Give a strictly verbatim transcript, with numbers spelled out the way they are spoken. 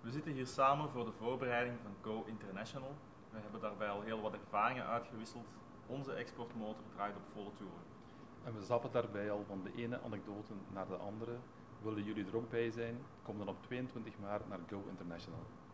We zitten hier samen voor de voorbereiding van Go International. We hebben daarbij al heel wat ervaringen uitgewisseld. Onze exportmotor draait op volle toeren. En we zappen daarbij al van de ene anekdote naar de andere. Willen jullie er ook bij zijn? Kom dan op tweeëntwintig maart naar Go International.